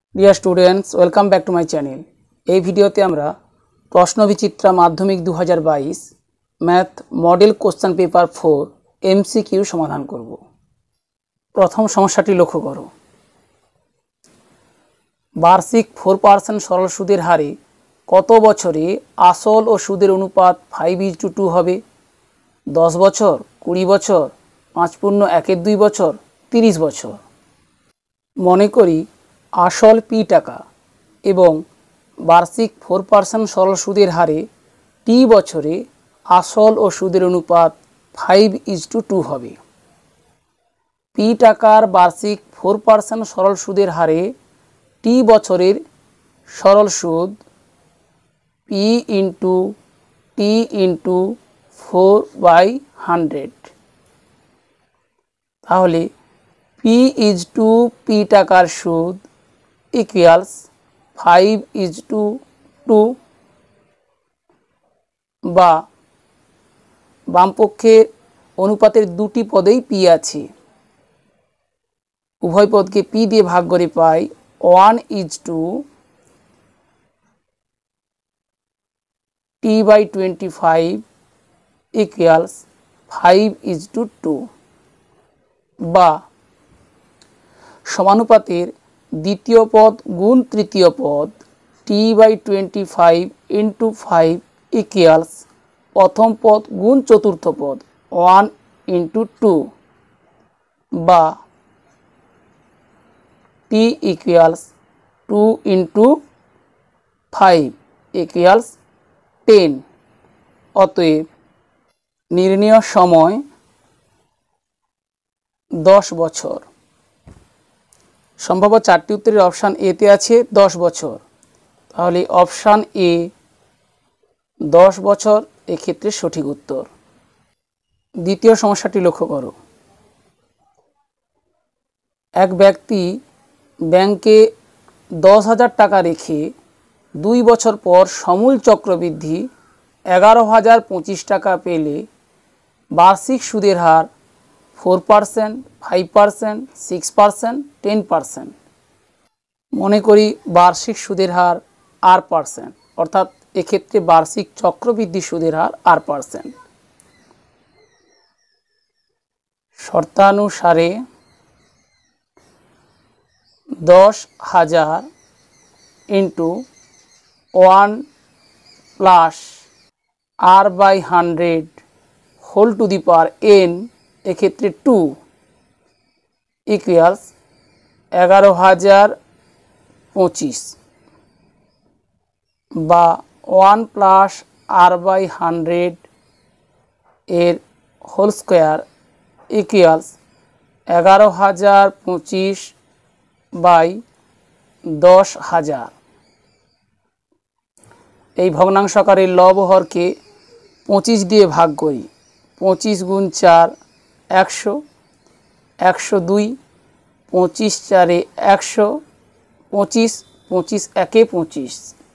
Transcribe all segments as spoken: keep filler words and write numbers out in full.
Deer students, welcome back to my channel. এই ভিডিওতে আমরা প্রশ্নবিচিত্রা মাধ্যমিক দু হাজার বাইশ math model question paper four MCQ সমাধান করব। প্রথম সমস্যাটি লক্ষ্য করো। বার্ষিক ফোর পার্সেন্ট সরল সুদের হারে কত বছরে আসল ও সুদের অনুপাত ফাইভ ইজ টু টু হবে? দশ বছর, কুড়ি বছর, পাঁচ পূর্ণ একের দুই বছর, তিরিশ বছর। মনে করি আসল পি টাকা এবং বার্ষিক ফোর পার্সেন্ট সরল সুদের হারে টি বছরে আসল ও সুদের অনুপাত ফাইভ ইজ টু টু হবে। পি টাকার বার্ষিক ফোর পার্সেন্ট সরল সুদের হারে টি বছরের সরল সুদ P into T into four by hundred. তাহলে পি ইজ টু পি টাকার সুদ equals five is to two, বা বামপক্ষের অনুপাতের দুটি পদেই পি আছে, উভয় পদকে পি দিয়ে ভাগ করে পাই one is to t by twenty five equals five is to two, বা সমানুপাতের দ্বিতীয় পদ গুণ তৃতীয় পদ t by twenty five into five equals প্রথম পদ গুণ চতুর্থ পদ ওয়ান ইন্টু টু, বা t equals two into five equals ten. অতএব নির্ণেয় সময় দশ বছর। সম্ভাব্য চারটি উত্তরের অপশান এতে আছে দশ বছর, তাহলে অপশান এ দশ বছর এক্ষেত্রে সঠিক উত্তর। দ্বিতীয় সমস্যাটি লক্ষ্য করো। এক ব্যক্তি ব্যাংকে দশ হাজার টাকা রেখে দুই বছর পর সমূল চক্রবৃদ্ধি এগারো হাজার পঁচিশ টাকা পেলে বার্ষিক সুদের হার four percent, five percent, six percent, ten percent. মনে করি বার্ষিক সুদের হার আর পার্সেন্ট, অর্থাৎ এক্ষেত্রে বার্ষিক চক্রবৃদ্ধি সুদের হার আর পার্সেন্ট। শর্তানুসারে দশ হাজার into one plus r by hundred whole to the power n, এক্ষেত্রে টু ইকুয়ালস এগারো হাজার পঁচিশ, বা one plus r by hundred এর হোল স্কোয়ার ইকুয়ালস এগারো হাজার পঁচিশ বাই দশ হাজার। এই ভগ্নাংশকারের লব হরকে পঁচিশ দিয়ে ভাগ করি। পঁচিশ গুণ চার একশো, একশো দুই, পঁচিশ চারে একশো, পঁচিশ, পঁচিশ একে পঁচিশ।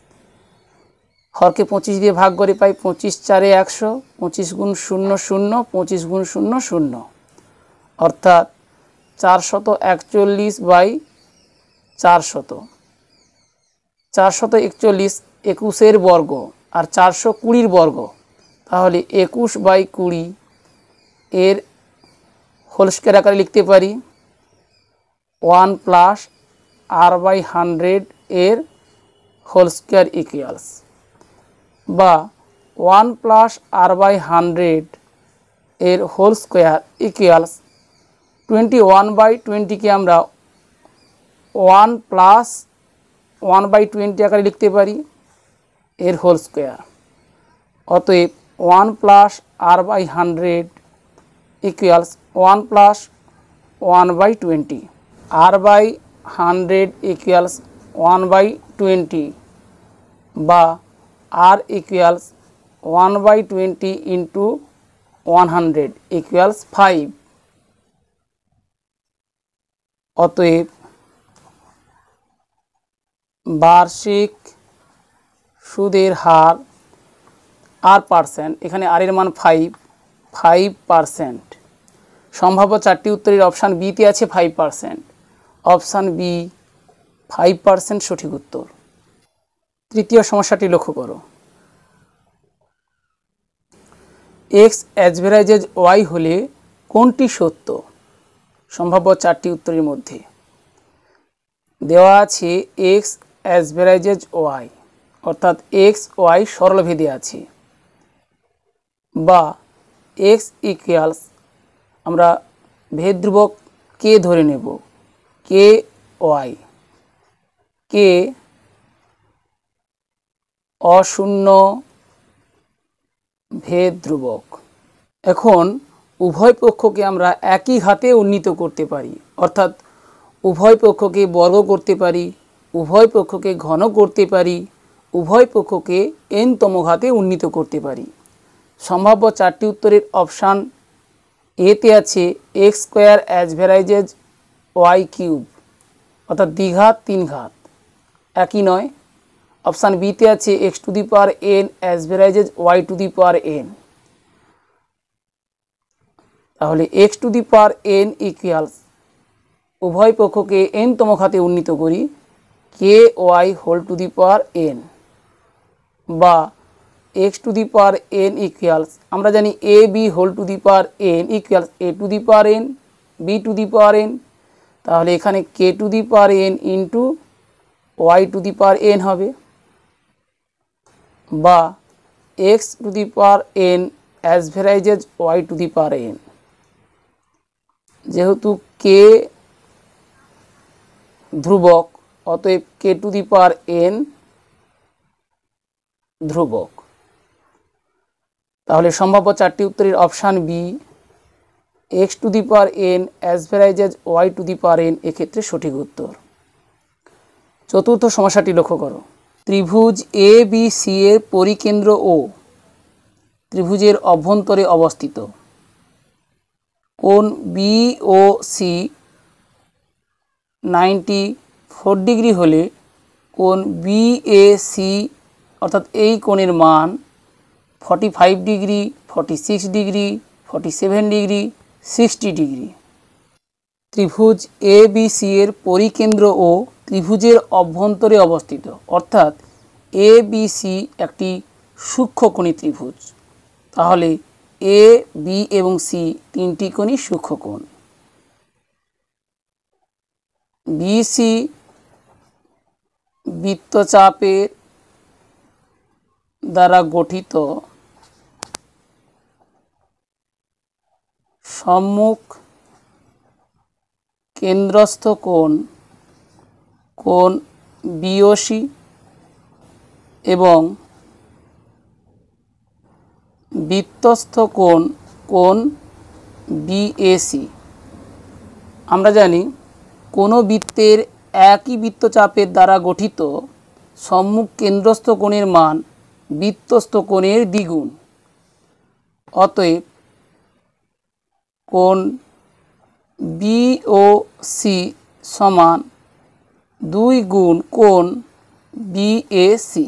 হরকে পঁচিশ দিয়ে ভাগ করে পাই পঁচিশ চারে একশো, পঁচিশ গুণ শূন্য শূন্য, পঁচিশ গুণ শূন্য শূন্য, অর্থাৎ চারশত একচল্লিশ বাই চারশত। চারশত একচল্লিশ একুশের বর্গ আর চারশো কুড়ির বর্গ, তাহলে একুশ বাই কুড়ি এর হোল স্কোয়ার আকারে লিখতে পারি one plus r by hundred এর হোল স্কোয়ার ইকুয়ালস, বা one plus r by hundred এর whole square equals twenty one by টোয়েন্টিকে আমরা one plus one by twenty আকারে লিখতে পারি এর হোল স্কোয়ার। অতএব one plus r by hundred equals one plus one by twenty, r by hundred equals one by twenty, বা r equals one by twenty into one hundred equals five. অতএব বার্ষিক সুদের হার আর percent, এখানে আর এর মান five, five percent. সম্ভাব্য চারটি উত্তরের অপশান বিতে আছে five percent. Option B five percent সঠিক উত্তর। তৃতীয় সমস্যাটি লক্ষ্য করো। এক্স অ্যাভারেজেজ ওয়াই হলে কোনটি সত্য? সম্ভাব্য চারটি উত্তরের মধ্যে দেওয়া আছে এক্স অ্যাভারেজেজ ওয়াই, অর্থাৎ এক্স ওয়াই সরলভেদে আছে, বা এক্স ইকুয়ালস আমরা ভেদ ধ্রুবক কে ধরে নেব, কে ওয়াই, কে অশূন্য ভেদ ধ্রুবক। এখন উভয় পক্ষকে আমরা একই ঘাতে উন্নীত করতে পারি, অর্থাৎ উভয় পক্ষকে বর্গ করতে পারি, উভয় পক্ষকে ঘন করতে পারি, উভয় পক্ষকে এন তম ঘাতে উন্নীত করতে পারি। সম্ভাব্য চারটি উত্তরের অপশান এতে আছে x square averages y cube, অর্থাৎ দ্বিঘাত তিন ঘাত, একই নয়। অপশান বিতে আছে x to the power n averages y to the power n. তাহলে x to the power n equals উভয় পক্ষকে এন তম ঘাতে উন্নীত করি, k y whole to the power n, বা x to the power n equals আমরা জানি a b whole to the power n equals a to the power n b to the power n. তাহলে এখানে k to the power n into y to the power n হবে, বা x to the power n averages y to the power n. যেহেতু k ধ্রুবক, অতএব কে to the power N ধ্রুবক। তাহলে সম্ভাব্য চারটি উত্তরের option B x to the power n averages y to the power n এক্ষেত্রে সঠিক উত্তর। চতুর্থ সমস্যাটি লক্ষ্য করো। ত্রিভুজ এ বি সি এর পরিকেন্দ্র ও ত্রিভুজের অভ্যন্তরে অবস্থিত। কোণ B O C ninety four degree হলে কোণ বি এ সি অর্থাৎ এই কোণের মান forty five degree, forty six degree, forty seven degree, sixty degree. ত্রিভুজ এ বি সি এর পরিকেন্দ্র ও ত্রিভুজের অভ্যন্তরে অবস্থিত, অর্থাৎ এ বি সি একটি সূক্ষ্মকোণী ত্রিভুজ। তাহলে এ বি এবং সি তিনটি কোণই সূক্ষ্মকোণ। বিসি বৃত্তচাপের দ্বারা গঠিত সম্মুখ কেন্দ্রস্থ কোণ কোণ বিওসি এবং বৃত্তস্থ কোণ কোণ বিএসি। আমরা জানি কোনো বৃত্তের একই বৃত্তচাপের দ্বারা গঠিত সম্মুখ কেন্দ্রস্থ কোণের মান বৃত্তস্থ কোণের দ্বিগুণ। অতএব কোণ বিওসি সমান দুই গুণ কোণ বিএসি,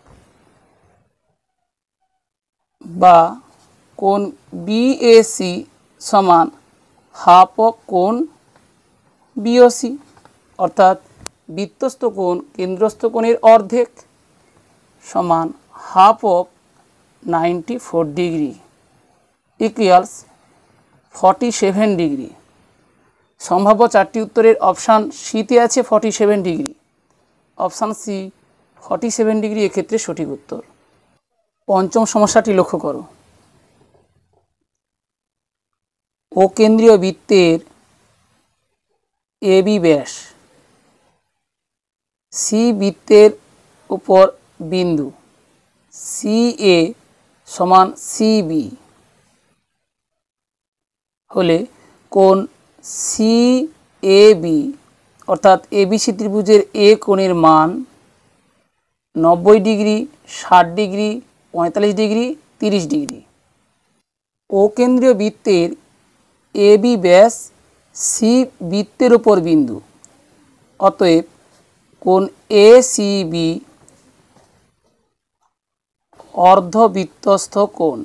বা কোণ বিএসি সমান হাফ অফ কোণ বিওসি, অর্থাৎ বৃত্তস্থ কোণ কেন্দ্রস্থ কোণের অর্ধেক সমান half of ninety four degree equals forty seven degree. সম্ভাব্য চারটি উত্তরের অপশান সিতে আছে forty seven degree, option C forty seven degree এক্ষেত্রে সঠিক উত্তর। পঞ্চম সমস্যাটি লক্ষ্য করো। ও কেন্দ্রীয় বৃত্তের এ বি ব্যাস সি বৃত্তের উপর বিন্দু সি এ সমান সি বি হলে কোণ সি এ বি অর্থাৎ এবিসি ত্রিভুজের এ কোণের মান নব্বই ডিগ্রি, ষাট ডিগ্রি, পঁয়তাল্লিশ ডিগ্রি, তিরিশ ডিগ্রি। ও কেন্দ্রীয় বৃত্তের এ বি ব্যাস সি বৃত্তের উপর বিন্দু, অতএব কোণ এ সি বি অর্ধবৃত্তস্থ কোণ,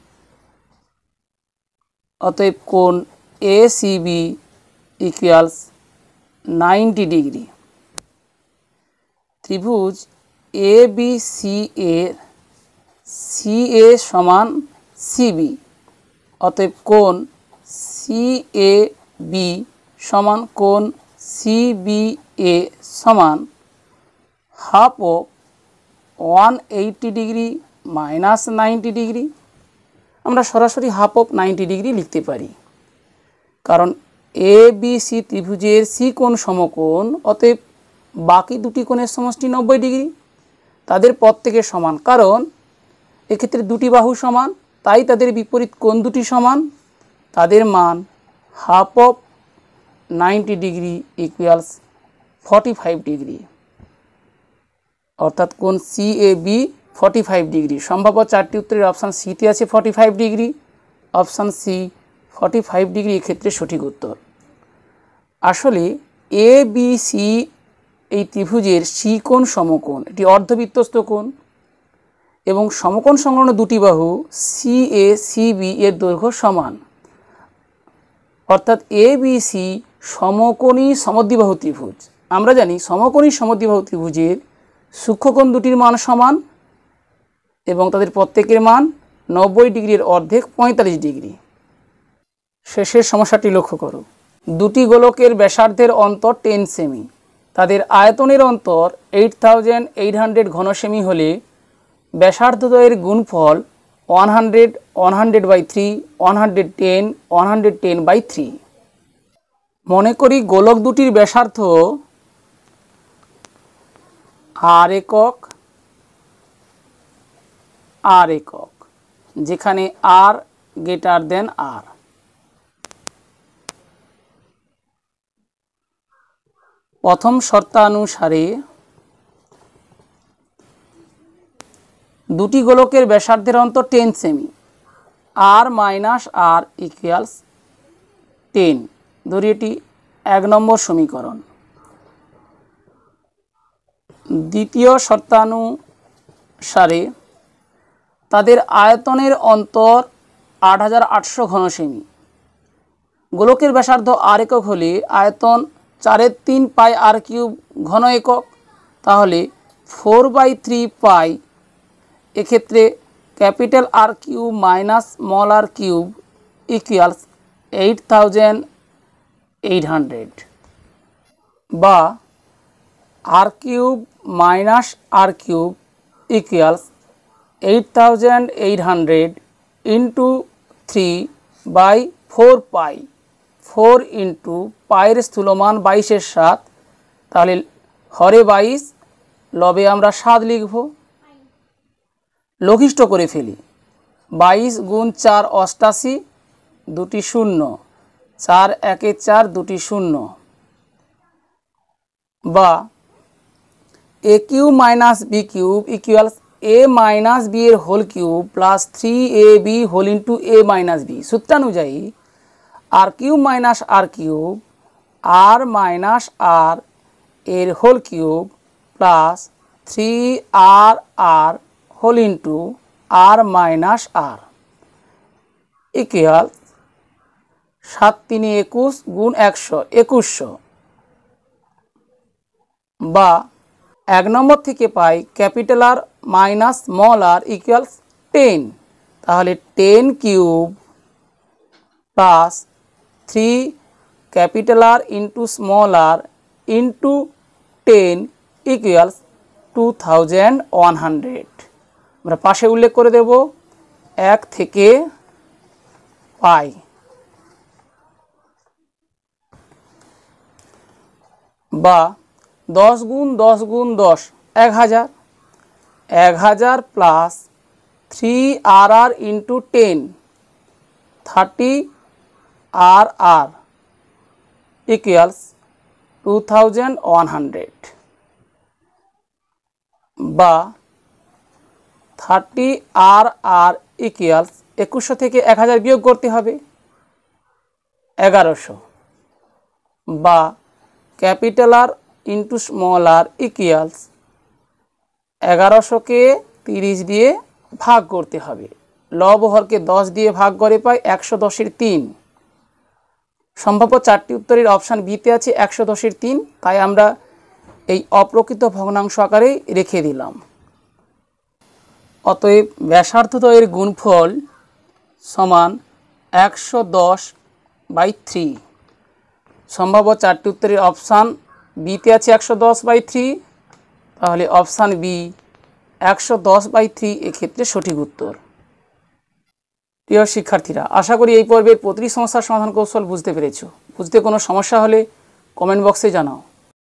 অতএব কোণ A C B equals ninety degree. ত্রিভুজ এ বি সি এর সি এ সমান সিবি, অতএব কোণ সি এ বি সমান কোণ সি বি এ সমান half of one eighty degree minus ninety degree. আমরা সরাসরি হাফ অফ নাইনটি ডিগ্রি লিখতে পারি, কারণ এ বি সি ত্রিভুজের সি কোণ সমকোণ, অতএব বাকি দুটি কোণের সমষ্টি নব্বই ডিগ্রি, তাদের প্রত্যেকের সমান, কারণ এক্ষেত্রে দুটি বাহু সমান, তাই তাদের বিপরীত কোণ দুটি সমান, তাদের মান half of ninety degree equals forty five degree, অর্থাৎ কোণ C A B forty five degree. সম্ভাব্য চারটি উত্তরের অপশান সিতে আছে forty five degree, option C forty five degree এক্ষেত্রে সঠিক উত্তর। আসলে এ বি সি এই ত্রিভুজের সি কোণ সমকোণ, এটি অর্ধবৃত্তস্থ কোণ এবং সমকোণ সংলগ্ন দুটি বাহু সি এ সি বি এর দৈর্ঘ্য সমান, অর্থাৎ এ বি সি সমকোণী সমদ্বিবাহু ত্রিভুজ। আমরা জানি সমকোণী সমদ্বিবাহু ত্রিভুজের সূক্ষ্মকোণ দুটির মান সমান এবং তাদের প্রত্যেকের মান নব্বই ডিগ্রির অর্ধেক পঁয়তাল্লিশ ডিগ্রি। শেষের সমস্যাটি লক্ষ্য করো। দুটি গোলকের ব্যাসার্ধের অন্তর টেন সেমি, তাদের আয়তনের অন্তর এইট থাউজেন্ড এইট হান্ড্রেড ঘন সেমি হলে ব্যাসার্ধদ্বয়ের গুণফল one hundred one hundred by three one hundred ten one hundred ten by three. মনে করি গোলক দুটির ব্যাসার্ধ আর একক আর একক, যেখানে আর গ্রেটার দেন আর। প্রথম শর্তানুসারে দুটি গোলকের ব্যাসার্ধের অন্তর টেন সেমি, R minus r equals ten, ধরি এটি এক নম্বর সমীকরণ। দ্বিতীয় শর্তানুসারে তাদের আয়তনের অন্তর আট হাজার আটশো ঘন সেমি, গোলকের ব্যাসার্ধ আর একক হলে আয়তন চারের তিন পাই আর কিউব ঘন একক, তাহলে ফোর বাই থ্রি পাই, এক্ষেত্রে capital R cube minus small r cube equals eight thousand eight hundred, বা R cube minus r cube equals eight thousand eight hundred into three by four pi, four into পায়ের স্থূলমান বাইশের সাত, তাহলে হরে বাইশ লবে আমরা সাত লিখব। লঘিষ্ঠ করে ফেলি, বাইশ গুণ চার অষ্টাশি, দুটি শূন্য, চার একে চার, দুটি শূন্য, বা a cube minus b cube equals a minus b এর whole cube plus three a b whole into a minus b. সূত্রানুযায়ী R cube minus r cube R minus r এর whole cube plus three R r whole into R minus r equal সাত তিনে একুশ গুণ একশো, একুশশো, বা এক নম্বর থেকে পাই capital R minus small r equals ten, তাহলে ten cube plus three capital R into small r into ten equals two thousand one hundred. আমরা পাশে উল্লেখ করে দেব এক থেকে পাই, বা দশ গুণ দশ গুণ দশ এক হাজার, এক হাজার plus three R r into ten thirty R r equals two thousand one hundred, বা থার্টি আর আর ইকুয়ালস একুশশো থেকে এক হাজার বিয়োগ করতে হবে এগারোশো, বা capital R into small r equals এগারোশোকে তিরিশ দিয়ে ভাগ করতে হবে, লব হরকে দশ দিয়ে ভাগ করে পাই একশো দশের তিন। সম্ভাব্য চারটি উত্তরের অপশান বিতে আছে একশো দশের তিন, তাই আমরা এই অপ্রকৃত ভগ্নাংশ আকারেই রেখে দিলাম। অতএব ব্যাসার্ধদ্বয়ের গুণফল সমান একশো দশ বাই থ্রি। সম্ভাব্য চারটি উত্তরের অপশান বিতে আছে একশো দশ বাই থ্রি, তাহলে অপশান বি একশো দশ বাই থ্রি এক্ষেত্রে সঠিক উত্তর। প্রিয় শিক্ষার্থীরা, আশা করি এই পর্বের প্রতিটি সমস্যার সমাধান কৌশল বুঝতে পেরেছো। বুঝতে কোনো সমস্যা হলে কমেন্ট বক্সে জানাও।